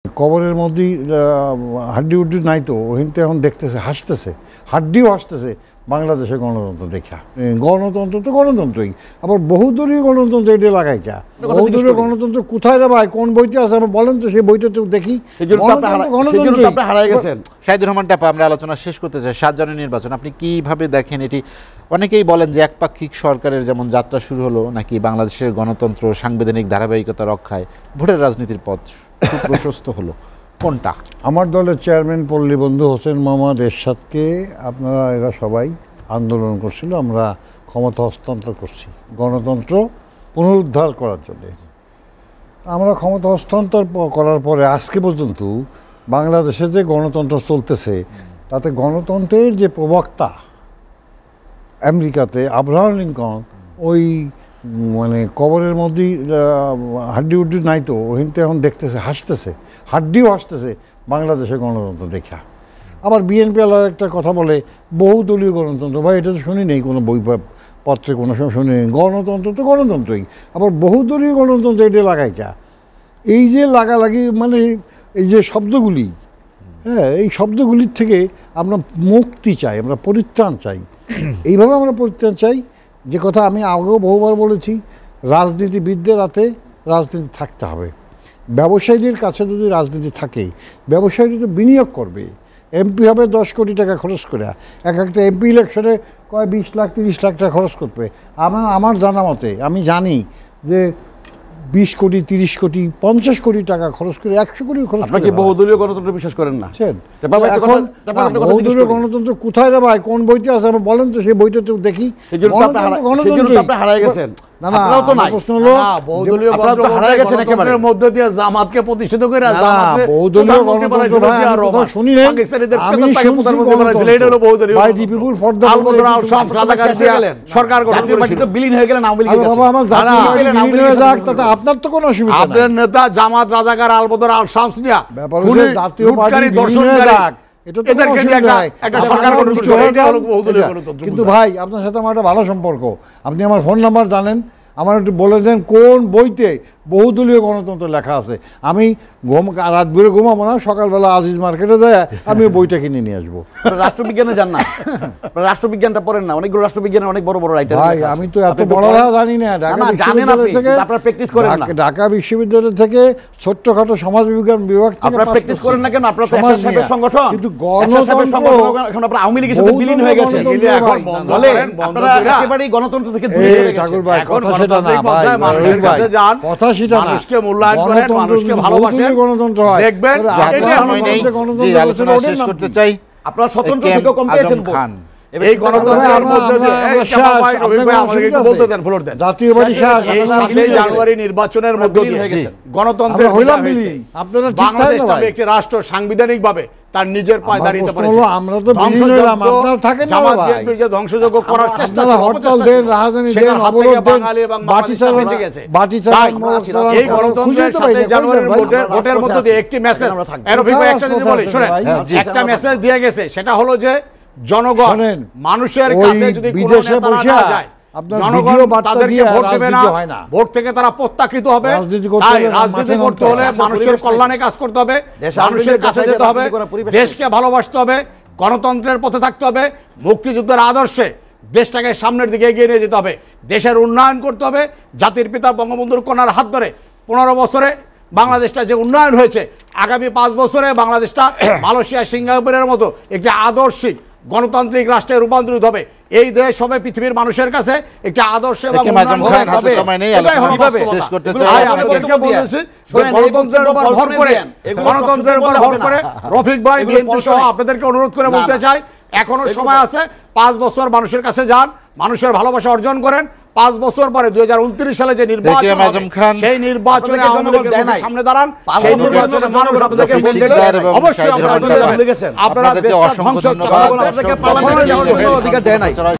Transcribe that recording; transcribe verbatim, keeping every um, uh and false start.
কবরের মধ্যেই হাড্ডি উড্ডি নাই তো ওহিনতে এখন দেখতেছে হাসতেছে, হাড্ডিও হাসতেছে বাংলাদেশের গণতন্ত্র দেখা। গণতন্ত্র তো গণতন্ত্রই, আবার বহুদলীয় গণতন্ত্র এটা লাগাই যা। বহুদলীয় গণতন্ত্র কোথায় রে ভাই, কোন বইতে আছে আমার বলেন তো, সেই বইটা তো দেখি। শাহিদুর রহমান টাপা, আমরা আলোচনা শেষ করতে চাই। সাত জনের নির্বাচন আপনি কিভাবে দেখেন? এটি অনেকেই বলেন যে একপাক্ষিক সরকারের যেমন যাত্রা শুরু হলো, নাকি বাংলাদেশের গণতন্ত্র সাংবিধানিক ধারাবাহিকতা রক্ষায় ভোটের রাজনীতির পথ প্রশস্ত হলো, কোনটা? আমার দলের চেয়ারম্যান পল্লী বন্ধু হোসেন মোহাম্মদ এরশাদকে আপনারা এরা সবাই আন্দোলন করছিল, আমরা ক্ষমতা হস্তান্তর করছি গণতন্ত্র পুনরুদ্ধার করার জন্য। আমরা ক্ষমতা হস্তান্তর করার পরে আজকে পর্যন্ত বাংলাদেশে যে গণতন্ত্র চলতেছে, তাতে গণতন্ত্রের যে প্রবক্তা আমেরিকাতে আব্রাহাম লিঙ্কন, ওই মানে কবরের মধ্যেই হাড্ডি উড্ডি নাই তো ওহিনতে এখন দেখতেছে হাসতেছে, হাড্ডিও হাসতেছে বাংলাদেশের গণতন্ত্র দেখা। আবার বিএনপি আলাদা একটা কথা বলে বহুদলীয় গণতন্ত্র, ভাই এটা তো শুনি নেই কোনো বই পত্রে, কোনো সময় শুনি নেই। গণতন্ত্র তো গণতন্ত্রই, আবার বহুদলীয় গণতন্ত্র এটা লাগাই যা। এই যে লাগালাগি মানে এই যে শব্দগুলি, হ্যাঁ, এই শব্দগুলির থেকে আমরা মুক্তি চাই, আমরা পরিত্রাণ চাই। এইভাবে আমরা পরিত্রাণ চাই, যে কথা আমি আগেও বহুবার বলেছি, রাজনীতিবিদদের হাতে রাজনীতি থাকতে হবে। ব্যবসায়ীদের কাছে যদি রাজনীতি থাকে, ব্যবসায়ীরা তো বিনিয়োগ করবে। এমপি হবে দশ কোটি টাকা খরচ করে, এক একটা এমপি ইলেকশনে কয় বিশ লাখ তিরিশ লাখ টাকা খরচ করবে। আমার আমার জানা মতে, আমি জানি যে বিশ কোটি তিরিশ কোটি পঞ্চাশ কোটি টাকা খরচ করে একশো কোটি খরচ। আপনাকে বহুদলীয় গণতন্ত্র বিশ্বাস করেন না? এখন বহুদলীয় গণতন্ত্র কোথায় রে ভাই, কোন বইতে আছে আমার বলেন তো, সেই বইটা তো দেখি। হারাই গেছেন। জামাতকে প্রতিষ্ঠিত করে বহুদলীয় গণতন্ত্র শুনি নাই, আমি সরকার বিলীন হয়ে গেলেন। আপনার তো কোনো অসুবিধা, আপনার নেতা জামাত রাজাকার আলবদর আল শামস মিয়া জাতীয় পার্টি বিলীন হয়ে যাক, কিন্তু ভাই আপনার সাথে আমার একটা ভালো সম্পর্ক, আপনি আমার ফোন নাম্বার জানেন, আমার একটু বলে দেন কোন বইতে বহুদলীয় গণতন্ত্র লেখা আছে। আমি ঘুম রাত ভরে ঘুমাবো না, সকালবেলা আজিজ মার্কেটে যায় আমি বইটা কিনে নিয়ে আসবো। রাষ্ট্রবিজ্ঞানে যান না? রাষ্ট্রবিজ্ঞানটা পড়েন না? অনেকগুলো রাষ্ট্রবিজ্ঞানের অনেক বড় বড় রাইটার। ভাই আমি তো এত বড় জানি না। ঢাকা বিশ্ববিদ্যালয় থেকে আপনারা প্র্যাকটিস করেন না? ঢাকা বিশ্ববিদ্যালয় থেকে ছোট্টখাটো সমাজ বিজ্ঞান বিভাগ থেকে আপনারা প্র্যাকটিস করেন না কেন? আপনারা তো এসএসএফের সংগঠন, কিন্তু গণতন্ত্র এখন আপনারা আওয়ামী লীগের সাথে বিলীন হয়ে গেছেন। এখন বলে আপনারা একেবারে গণতন্ত্র থেকে দূরে সরে গেছেন। ঠাকুর ভাই কথা সেটা না ভাই, মানুষের কাছে যান, কথা সেটা না। মানুষকে মূল্যায়ন করেন, মানুষকে ভালোবাসেন, গণতন্ত্র হয় দেখবেন। আলোচনা শেষ করতে চাই। আপনারা স্বতন্ত্র থেকে কম পেয়েছেন খান। এই গণতন্ত্রের মধ্যে জাতীয়বাদী জানুয়ারি নির্বাচনের মধ্যে গণতন্ত্রের হইলাম বিলীন। আপনারা বাংলাদেশ নামে একটি রাষ্ট্র সাংবিধানিক ভাবে তার নিজের পায়ে দাঁড়াতে পারেছে। আমরা তো বিলীন হইলাম, আপনারা থাকেন না ভাই। বিএনপির যে ধ্বংসযজ্ঞ করার চেষ্টা, হরতাল দেন, রাজধানী দেন, অবরোধ দেন, বাঙালি এবং বাটি চালান গেছে। বাটি চালান। এই গণতন্ত্রের সাথে জানুয়ারির ভোটের ভোটের মধ্যে দিয়ে একটি মেসেজ, এরোফিক একটা জিনিস বলি শুনেন, একটা মেসেজ দিয়ে গেছে, সেটা হলো যে জনগণ মানুষের কাছে যদি বিদেশে বসে যায়, জনগণ তাদেরকে ভোট দেবে না, ভোট থেকে তারা প্রত্যাখ্যিত হবে। তাই রাজনীতি করতে হলে মানুষের কল্যাণে কাজ করতে হবে, মানুষের কাছে যেতে হবে, দেশকে ভালোবাসতে হবে, গণতন্ত্রের পথে থাকতে হবে, মুক্তিযুদ্ধের আদর্শে দেশটাকে সামনের দিকে এগিয়ে নিয়ে যেতে হবে, দেশের উন্নয়ন করতে হবে। জাতির পিতা বঙ্গবন্ধুর কন্যার হাত ধরে পনেরো বছরে বাংলাদেশটা যে উন্নয়ন হয়েছে, আগামী পাঁচ বছরে বাংলাদেশটা মালয়েশিয়া সিঙ্গাপুরের মতো একটি আদর্শিক গণতান্ত্রিক রাষ্ট্রে রূপান্তরিত হবে। এই দেশ হবে পৃথিবীর মানুষের কাছে একটি আদর্শ এবং গণতন্ত্রের উপর ভর করে গণতন্ত্রের উপর ভর করে রফিক ভাই, বিএনপি সহ আপনাদেরকে অনুরোধ করে বলতে চাই, এখনো সময় আছে। পাঁচ বছর মানুষের কাছে যান, মানুষের ভালোবাসা অর্জন করেন। পাঁচ বছর পরে দুই হাজার উনত্রিশ সালে যে নির্বাচন, সেই নির্বাচনে সামনে দাঁড়ান, সেই নির্বাচনে মানুষ আপনাদেরকে ভোট দেবে। অবশ্যই আপনারা দেশের অধিকার দেয় নাই।